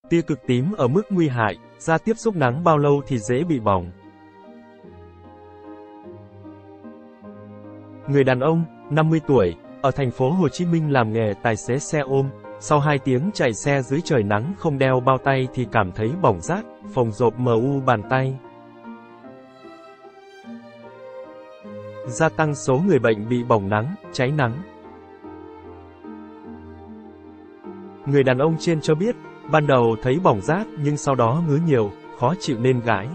Tia cực tím ở mức nguy hại, da tiếp xúc nắng bao lâu thì dễ bị bỏng. Người đàn ông, 50 tuổi, ở thành phố Hồ Chí Minh làm nghề tài xế xe ôm, sau 2 tiếng chạy xe dưới trời nắng không đeo bao tay thì cảm thấy bỏng rát, phồng rộp MU bàn tay. Gia tăng số người bệnh bị bỏng nắng, cháy nắng. Người đàn ông trên cho biết, ban đầu thấy bỏng rát nhưng sau đó ngứa nhiều, khó chịu nên gãi.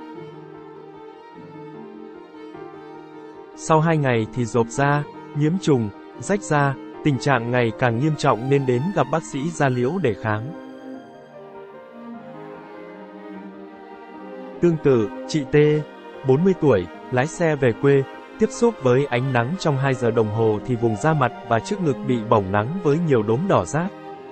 Sau 2 ngày thì rộp da, nhiễm trùng, rách da, tình trạng ngày càng nghiêm trọng nên đến gặp bác sĩ da liễu để khám. Tương tự, chị T, 40 tuổi, lái xe về quê, tiếp xúc với ánh nắng trong 2 giờ đồng hồ thì vùng da mặt và trước ngực bị bỏng nắng với nhiều đốm đỏ rát.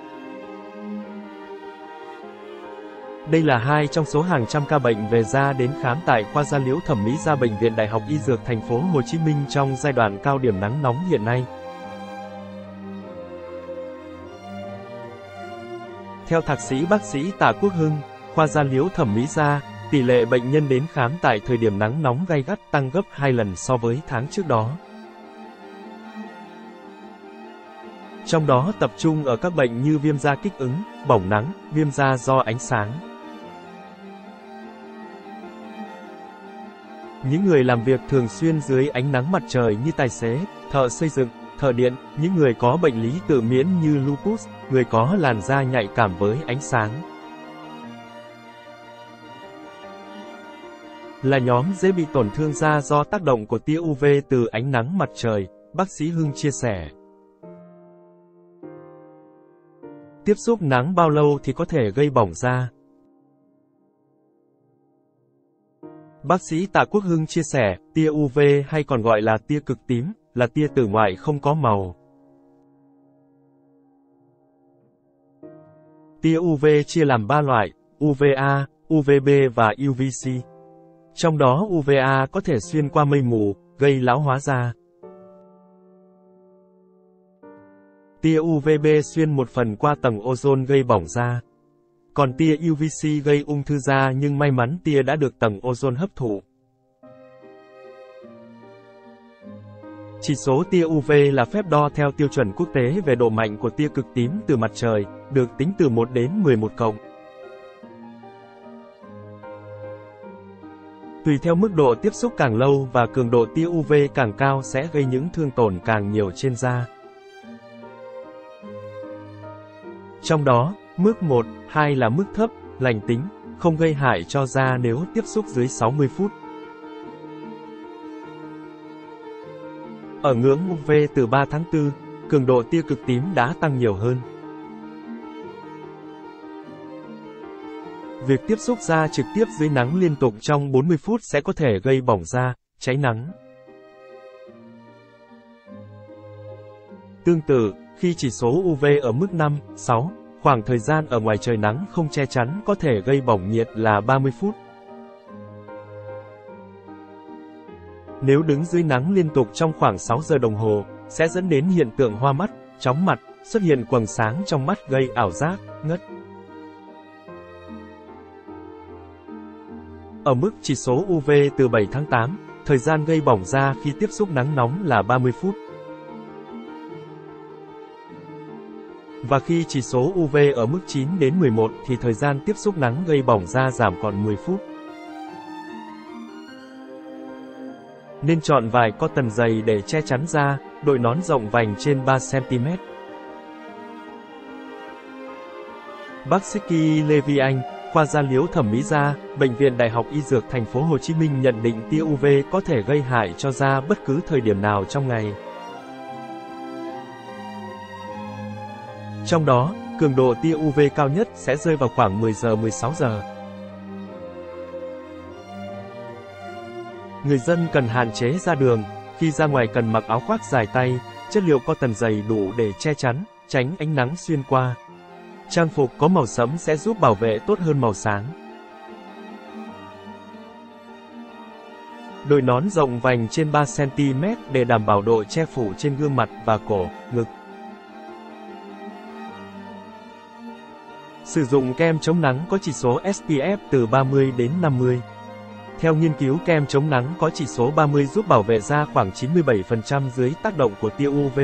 Đây là 2 trong số hàng trăm ca bệnh về da đến khám tại khoa da liễu thẩm mỹ da Bệnh viện Đại học Y Dược thành phố Hồ Chí Minh trong giai đoạn cao điểm nắng nóng hiện nay. Theo Thạc sĩ bác sĩ Tạ Quốc Hưng, khoa da liễu thẩm mỹ da, tỷ lệ bệnh nhân đến khám tại thời điểm nắng nóng gay gắt tăng gấp 2 lần so với tháng trước đó. Trong đó tập trung ở các bệnh như viêm da kích ứng, bỏng nắng, viêm da do ánh sáng. Những người làm việc thường xuyên dưới ánh nắng mặt trời như tài xế, thợ xây dựng, thợ điện, những người có bệnh lý tự miễn như lupus, người có làn da nhạy cảm với ánh sáng, là nhóm dễ bị tổn thương da do tác động của tia UV từ ánh nắng mặt trời, bác sĩ Hưng chia sẻ. Tiếp xúc nắng bao lâu thì có thể gây bỏng da? Bác sĩ Tạ Quốc Hưng chia sẻ, tia UV hay còn gọi là tia cực tím, là tia tử ngoại không có màu. Tia UV chia làm 3 loại, UVA, UVB và UVC. Trong đó UVA có thể xuyên qua mây mù, gây lão hóa da. Tia UVB xuyên một phần qua tầng ozone gây bỏng da. Còn tia UVC gây ung thư da nhưng may mắn tia đã được tầng ozone hấp thụ. Chỉ số tia UV là phép đo theo tiêu chuẩn quốc tế về độ mạnh của tia cực tím từ mặt trời, được tính từ 1 đến 11 cộng. Tùy theo mức độ tiếp xúc càng lâu và cường độ tia UV càng cao sẽ gây những thương tổn càng nhiều trên da. Trong đó, mức 1, 2 là mức thấp, lành tính, không gây hại cho da nếu tiếp xúc dưới 60 phút. Ở ngưỡng UV từ 3 tháng 4, cường độ tia cực tím đã tăng nhiều hơn. Việc tiếp xúc da trực tiếp dưới nắng liên tục trong 40 phút sẽ có thể gây bỏng da, cháy nắng. Tương tự, khi chỉ số UV ở mức 5, 6, khoảng thời gian ở ngoài trời nắng không che chắn có thể gây bỏng nhiệt là 30 phút. Nếu đứng dưới nắng liên tục trong khoảng 6 giờ đồng hồ, sẽ dẫn đến hiện tượng hoa mắt, chóng mặt, xuất hiện quầng sáng trong mắt gây ảo giác, ngất. Ở mức chỉ số UV từ 7 tháng 8, thời gian gây bỏng da khi tiếp xúc nắng nóng là 30 phút. Và khi chỉ số UV ở mức 9 đến 11 thì thời gian tiếp xúc nắng gây bỏng da giảm còn 10 phút. Nên chọn vải cotton dày để che chắn da, đội nón rộng vành trên 3 cm. Bác sĩ Levy Anh, khoa da liễu thẩm mỹ da, Bệnh viện Đại học Y Dược thành phố Hồ Chí Minh nhận định tia UV có thể gây hại cho da bất cứ thời điểm nào trong ngày. Trong đó, cường độ tia UV cao nhất sẽ rơi vào khoảng 10 giờ 16 giờ. Người dân cần hạn chế ra đường, khi ra ngoài cần mặc áo khoác dài tay, chất liệu cotton dày đủ để che chắn, tránh ánh nắng xuyên qua. Trang phục có màu sẫm sẽ giúp bảo vệ tốt hơn màu sáng. Đội nón rộng vành trên 3 cm để đảm bảo độ che phủ trên gương mặt và cổ, ngực. Sử dụng kem chống nắng có chỉ số SPF từ 30 đến 50. Theo nghiên cứu, kem chống nắng có chỉ số 30 giúp bảo vệ da khoảng 97% dưới tác động của tia UV.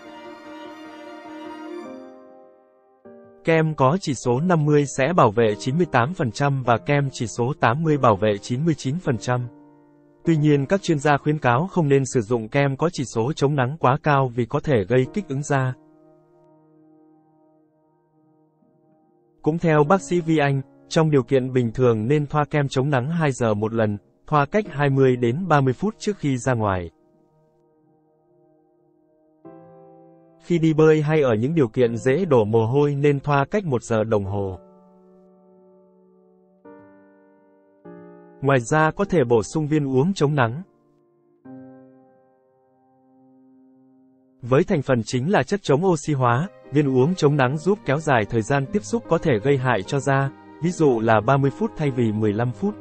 Kem có chỉ số 50 sẽ bảo vệ 98% và kem chỉ số 80 bảo vệ 99%. Tuy nhiên, các chuyên gia khuyến cáo không nên sử dụng kem có chỉ số chống nắng quá cao vì có thể gây kích ứng da. Cũng theo bác sĩ Vi Anh, trong điều kiện bình thường nên thoa kem chống nắng 2 giờ một lần, thoa cách 20 đến 30 phút trước khi ra ngoài. Khi đi bơi hay ở những điều kiện dễ đổ mồ hôi nên thoa cách 1 giờ đồng hồ. Ngoài ra có thể bổ sung viên uống chống nắng. Với thành phần chính là chất chống oxy hóa, viên uống chống nắng giúp kéo dài thời gian tiếp xúc có thể gây hại cho da, ví dụ là 30 phút thay vì 15 phút.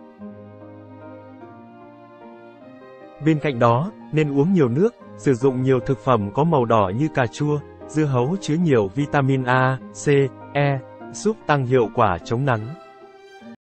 Bên cạnh đó, nên uống nhiều nước, sử dụng nhiều thực phẩm có màu đỏ như cà chua, dưa hấu chứa nhiều vitamin A, C, E, giúp tăng hiệu quả chống nắng.